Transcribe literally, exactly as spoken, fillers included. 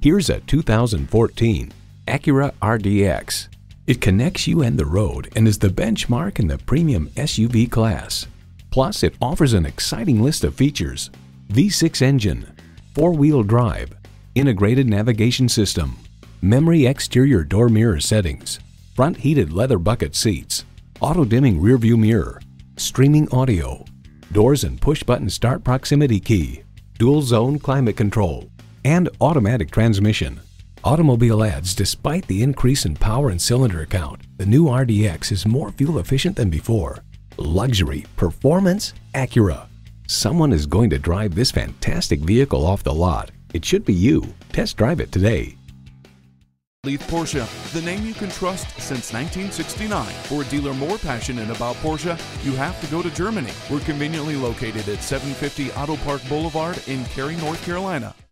Here's a two thousand fourteen Acura R D X. It connects you and the road and is the benchmark in the premium S U V class. Plus, it offers an exciting list of features: V six engine, four-wheel drive, integrated navigation system, memory exterior door mirror settings, front heated leather bucket seats, auto-dimming rearview mirror, streaming audio, doors and push-button start proximity key, dual-zone climate control, and automatic transmission. Automobile adds, despite the increase in power and cylinder count, the new R D X is more fuel efficient than before. Luxury, performance, Acura. Someone is going to drive this fantastic vehicle off the lot. It should be you. Test drive it today. Leith Porsche, the name you can trust since nineteen sixty-nine. For a dealer more passionate about Porsche, you have to go to Germany. We're conveniently located at seven fifty Auto Park Boulevard in Cary, North Carolina.